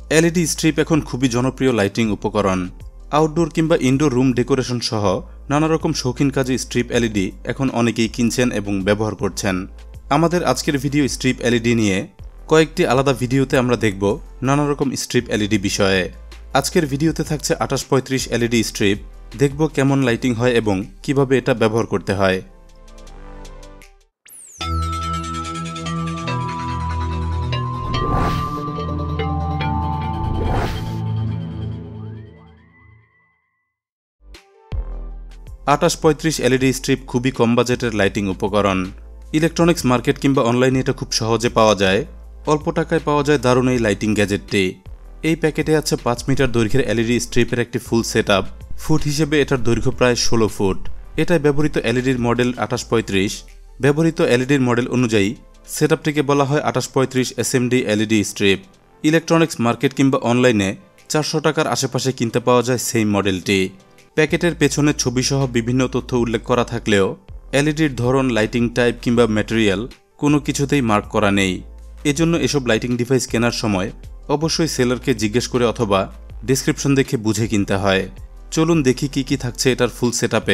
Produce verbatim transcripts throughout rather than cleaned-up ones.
LED strip এখন খুবই জনপ্রিয় লাইটিং উপকরণ। আউটডোর কিংবা ইনডোর রুম ডেকোরেশন সহ নানা রকম শৌখিন কাজে স্ট্রিপ এলইডি এখন অনেকেই কিনছেন এবং ব্যবহার করছেন। আমাদের আজকের ভিডিও স্ট্রিপ এলইডি নিয়ে। কয়েকটি আলাদা ভিডিওতে আমরা দেখব নানা রকম স্ট্রিপ এলইডি বিষয়ে। আজকের ভিডিওতে থাকছে আঠাশ পঁয়ত্রিশ এলইডি স্ট্রিপ। দেখব কেমন লাইটিং হয় এবং কিভাবে এটা ব্যবহার করতে হয়। আঠাশ পঁয়ত্রিশ এলইডি স্ট্রিপ খুবই কম বাজেটের লাইটিং উপকরণ। ইলেকট্রনিক্স মার্কেট কিংবা অনলাইনে এটা খুব সহজে পাওয়া যায়। অল্প টাকায় পাওয়া যায় দারুণ এই লাইটিং গ্যাজেটটি। এই প্যাকেটে আছে পাঁচ মিটার দৈর্ঘ্যের এলইডি স্ট্রিপের একটি ফুল সেট আপ। ফুট হিসেবে এটার দৈর্ঘ্য প্রায় ষোলো ফুট। এটায় ব্যবহৃত এলইডির মডেল আঠাশ পঁয়ত্রিশ। ব্যবহৃত এলইডির মডেল অনুযায়ী সেট আপটিকে বলা হয় আঠাশ পঁয়ত্রিশ SMD LED strip. Electronics market কিংবা অনলাইনে চারশো টাকার আশেপাশে কিনতে পাওয়া যায় সেই মডেলটি। প্যাকেটের পেছনে ছবিসহ বিভিন্ন তথ্য উল্লেখ করা থাকলেও এলইডির ধরন, লাইটিং টাইপ কিংবা ম্যাটেরিয়াল কোনো কিছুতেই মার্ক করা নেই। এজন্য এসব লাইটিং ডিভাইস কেনার সময় অবশ্যই সেলারকে জিজ্ঞেস করে অথবা ডেসক্রিপশন দেখে বুঝে কিনতে হয়। চলুন দেখি কি কি থাকছে এটার ফুল সেট আপে।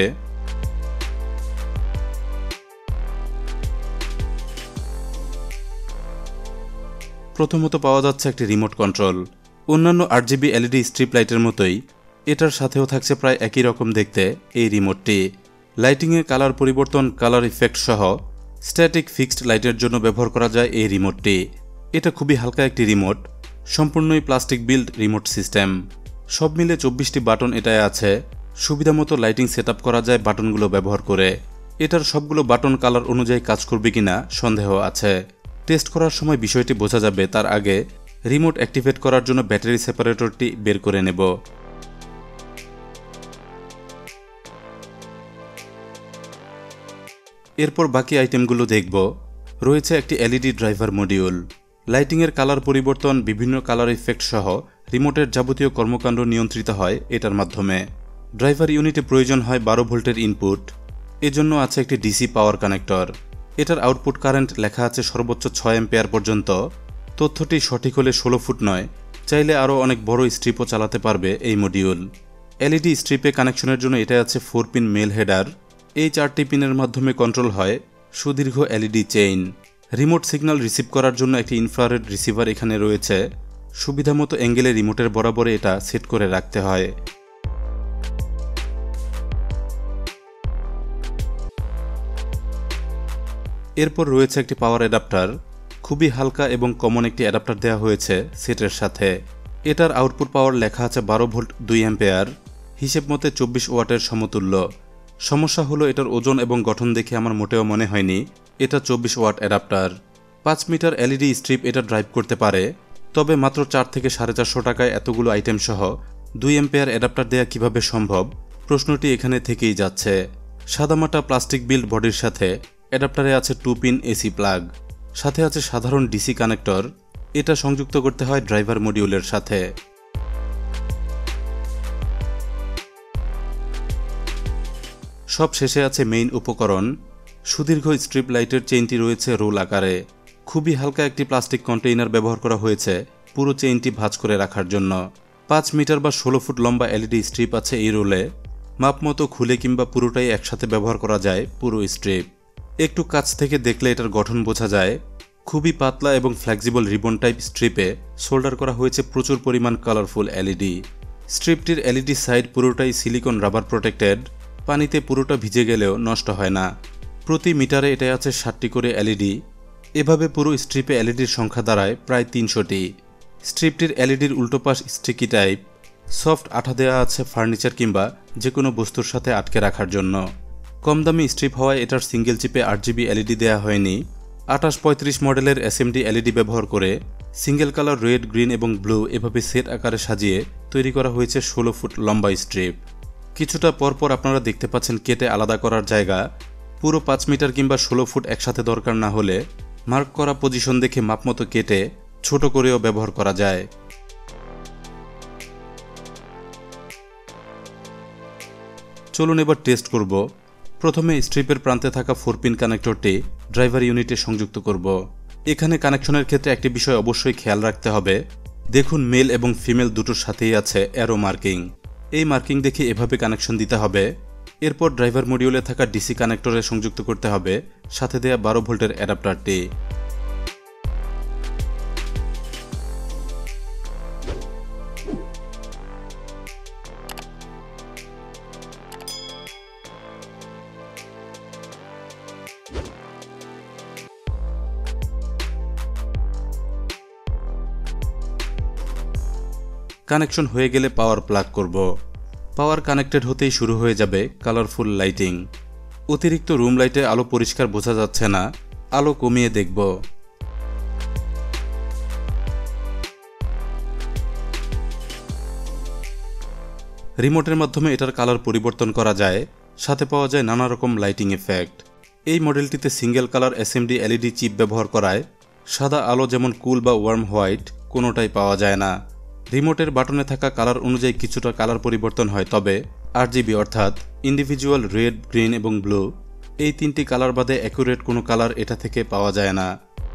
প্রথমত পাওয়া যাচ্ছে একটি রিমোট কন্ট্রোল। অন্যান্য আট জিবি এলইডি স্ট্রিপ লাইটের মতোই এটার সাথেও থাকছে প্রায় একই রকম দেখতে এই রিমোটটি। লাইটিংয়ের কালার পরিবর্তন, কালার ইফেক্ট সহ স্ট্যাটিক ফিক্সড লাইটের জন্য ব্যবহার করা যায় এই রিমোটটি। এটা খুবই হালকা একটি রিমোট, সম্পূর্ণই প্লাস্টিক বিল্ড রিমোট সিস্টেম। সব মিলে চব্বিশটি বাটন এটায় আছে। সুবিধামতো লাইটিং সেট আপ করা যায় বাটনগুলো ব্যবহার করে। এটার সবগুলো বাটন কালার অনুযায়ী কাজ করবে কিনা সন্দেহ আছে। টেস্ট করার সময় বিষয়টি বোঝা যাবে। তার আগে রিমোট অ্যাক্টিভেট করার জন্য ব্যাটারি সেপারেটরটি বের করে নেব। এরপর বাকি আইটেমগুলো দেখব। রয়েছে একটি এলইডি ড্রাইভার মডিউল। লাইটিংয়ের কালার পরিবর্তন, বিভিন্ন কালার ইফেক্ট সহ রিমোটের যাবতীয় কর্মকাণ্ড নিয়ন্ত্রিত হয় এটার মাধ্যমে। ড্রাইভার ইউনিটে প্রয়োজন হয় বারো ভোল্টের ইনপুট। এজন্য আছে একটি ডিসি পাওয়ার কানেক্টর। এটার আউটপুট কারেন্ট লেখা আছে সর্বোচ্চ ছয় অ্যাম্পিয়ার পর্যন্ত। তথ্যটি সঠিক হলে ষোলো ফুট নয়, চাইলে আরও অনেক বড় স্ট্রিপও চালাতে পারবে এই মডিউল। এলইডি স্ট্রিপে কানেকশনের জন্য এটা আছে ফোর পিন মেল হেডার। এই চারটি পিনের মাধ্যমে কন্ট্রোল হয় সুদীর্ঘ LED chain. Remote signal receive করার জন্য একটি ইনফ্রারেড রিসিভার এখানে রয়েছে। সুবিধামতো অ্যাঙ্গেলে রিমোটের বরাবরে এটা সেট করে রাখতে হয়। এরপর রয়েছে একটি পাওয়ার অ্যাডাপ্টার। খুবই হালকা এবং কমন একটি অ্যাডাপ্টার দেওয়া হয়েছে সেটের সাথে। এটার আউটপুট পাওয়ার লেখা আছে বারো ভোল্ট দুই অ্যাম্পিয়ার, হিসেব মতে চব্বিশ ওয়াটের সমতুল্য। সমস্যা হলো এটার ওজন এবং গঠন দেখে আমার মোটেও মনে হয়নি এটা চব্বিশ ওয়াট অ্যাডাপ্টার। পাঁচ মিটার এলইডি স্ট্রিপ এটা ড্রাইভ করতে পারে, তবে মাত্র চার থেকে সাড়ে চারশো টাকায় এতগুলো আইটেম সহ দুই অ্যাম্পিয়ার অ্যাডাপ্টার দেওয়া কিভাবে সম্ভব, প্রশ্নটি এখানে থেকেই যাচ্ছে। সাদামাটা প্লাস্টিক বিল্ড বডির সাথে অ্যাডাপ্টারে আছে টু পিন এসি প্লাগ, সাথে আছে সাধারণ ডিসি কানেক্টর। এটা সংযুক্ত করতে হয় ড্রাইভার মডিউলের সাথে। সব শেষে আছে মেইন উপকরণ। সুদীর্ঘ স্ট্রিপ লাইটের চেইনটি রয়েছে রোল আকারে। খুবই হালকা একটি প্লাস্টিক কন্টেইনার ব্যবহার করা হয়েছে পুরো চেইনটি ভাঁজ করে রাখার জন্য। পাঁচ মিটার বা ষোলো ফুট লম্বা এলইডি স্ট্রিপ আছে এই রোলে। মাপ মতো খুলে কিংবা পুরোটাই একসাথে ব্যবহার করা যায় পুরো স্ট্রিপ। একটু কাছ থেকে দেখলে এটার গঠন বোঝা যায়। খুবই পাতলা এবং ফ্লেক্সিবল রিবন টাইপ স্ট্রিপে সোল্ডার করা হয়েছে প্রচুর পরিমাণ কালারফুল এলইডি। স্ট্রিপটির এলইডি সাইড পুরোটাই সিলিকন রাবার প্রোটেক্টেড। পানিতে পুরোটা ভিজে গেলেও নষ্ট হয় না। প্রতি মিটারে এটাই আছে ষাটটি করে এলইডি। এভাবে পুরো স্ট্রিপে এলইডির সংখ্যা দাঁড়ায় প্রায় তিনশোটি। স্ট্রিপটির এলইডির উল্টোপাশ স্টিকি টাইপ। সফট আঠা দেওয়া আছে ফার্নিচার কিংবা যে কোনো বস্তুর সাথে আটকে রাখার জন্য। কম দামি স্ট্রিপ হওয়ায় এটার সিঙ্গেল চিপে আট জিবি এলইডি দেওয়া হয়নি। আঠাশ পঁয়ত্রিশ মডেলের এসএমডি এলইডি ব্যবহার করে সিঙ্গেল কালার রেড, গ্রিন এবং ব্লু এভাবে সেট আকারে সাজিয়ে তৈরি করা হয়েছে ষোলো ফুট লম্বা স্ট্রিপ। কিছুটা পরপর আপনারা দেখতে পাচ্ছেন কেটে আলাদা করার জায়গা। পুরো পাঁচ মিটার কিংবা ষোলো ফুট একসাথে দরকার না হলে মার্ক করা পজিশন দেখে মাপমতো কেটে ছোট করেও ব্যবহার করা যায়। চলুন এবার টেস্ট করব। প্রথমে স্ট্রিপের প্রান্তে থাকা ফোর পিন কানেক্টরটি ড্রাইভার ইউনিটে সংযুক্ত করব। এখানে কানেকশনের ক্ষেত্রে একটি বিষয় অবশ্যই খেয়াল রাখতে হবে। দেখুন মেল এবং ফিমেল দুটোর সাথেই আছে অ্যারো মার্কিং। এই মার্কিং দেখে এভাবে কানেকশন দিতে হবে। এরপর ড্রাইভার মডিউলে থাকা ডিসি কানেক্টরে সংযুক্ত করতে হবে সাথে দেয়া বারো ভোল্টের অ্যাডাপ্টারটি। কানেকশন হয়ে গেলে পাওয়ার প্লাগ করব। পাওয়ার কানেক্টেড হতেই শুরু হয়ে যাবে কালারফুল লাইটিং। অতিরিক্ত রুম লাইটে আলো পরিষ্কার বোঝা যাচ্ছে না, আলো কমিয়ে দেখব। রিমোটের মাধ্যমে এটার কালার পরিবর্তন করা যায়, সাথে পাওয়া যায় নানা রকম লাইটিং এফেক্ট। এই মডেলটিতে single colour SMD LED chip ব্যবহার করায় সাদা আলো যেমন কুল বা ওয়ার্ম হোয়াইট কোনোটাই পাওয়া যায় না। রিমোটের বাটনে থাকা কালার অনুযায়ী কিছুটা কালার পরিবর্তন হয়, তবে আরজিবি অর্থাৎ ইন্ডিভিজুয়াল রেড, গ্রিন এবং ব্লু এই তিনটি কালার বাদে অ্যাকুরেট কোনো কালার এটা থেকে পাওয়া যায় না।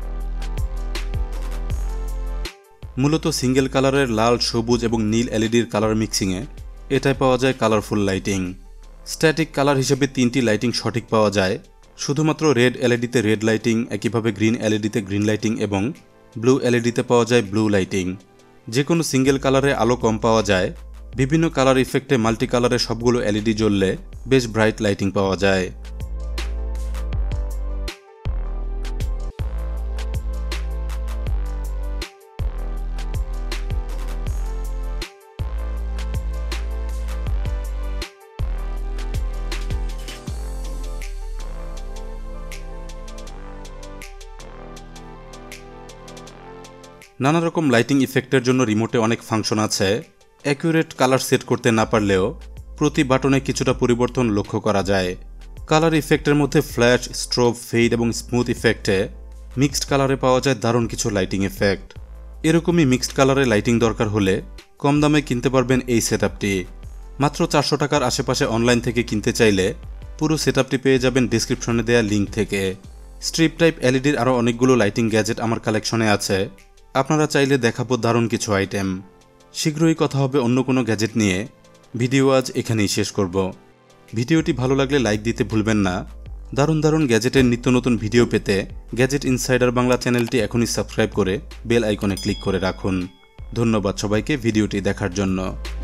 মূলত সিঙ্গেল কালারের লাল, সবুজ এবং নীল এলইডির কালার মিক্সিংয়ে এটায় পাওয়া যায় কালারফুল লাইটিং। স্ট্যাটিক কালার হিসেবে তিনটি লাইটিং সঠিক পাওয়া যায়, শুধুমাত্র রেড এলইডিতে রেড লাইটিং, একইভাবে গ্রিন এলইডিতে গ্রিন লাইটিং এবং ব্লু এলইডিতে পাওয়া যায় ব্লু লাইটিং। যে কোনো সিঙ্গেল কালারে আলো কম পাওয়া যায়। বিভিন্ন কালার ইফেক্টে মাল্টি কালারে সবগুলো এলইডি জ্বললে বেশ ব্রাইট লাইটিং পাওয়া যায়। নানা রকম লাইটিং ইফেক্টের জন্য রিমোটে অনেক ফাংশন আছে। অ্যাকুরেট কালার সেট করতে না পারলেও প্রতি বাটনে কিছুটা পরিবর্তন লক্ষ্য করা যায়। কালার ইফেক্টের মধ্যে ফ্ল্যাশ, স্ট্রোব, ফেড এবং স্মুথ ইফেক্টে মিক্সড কালারে পাওয়া যায় দারুণ কিছু লাইটিং এফেক্ট। এরকমই মিক্সড কালারে লাইটিং দরকার হলে কম দামে কিনতে পারবেন এই সেটআপটি। মাত্র চারশো টাকার আশেপাশে অনলাইন থেকে কিনতে চাইলে পুরো সেটআপটি পেয়ে যাবেন ডিসক্রিপশনে দেওয়া লিঙ্ক থেকে। স্ট্রিপ টাইপ এলইডির আরও অনেকগুলো লাইটিং গ্যাজেট আমার কালেকশনে আছে, আপনারা চাইলে দেখাবো দারুণ কিছু আইটেম। শীঘ্রই কথা হবে অন্য কোনো গ্যাজেট নিয়ে। ভিডিও আজ এখানেই শেষ করব। ভিডিওটি ভালো লাগলে লাইক দিতে ভুলবেন না। দারুণ দারুণ গ্যাজেটের নিত্য নতুন ভিডিও পেতে গ্যাজেট ইনসাইডার বাংলা চ্যানেলটি এখনই সাবস্ক্রাইব করে বেল আইকনে ক্লিক করে রাখুন। ধন্যবাদ সবাইকে ভিডিওটি দেখার জন্য।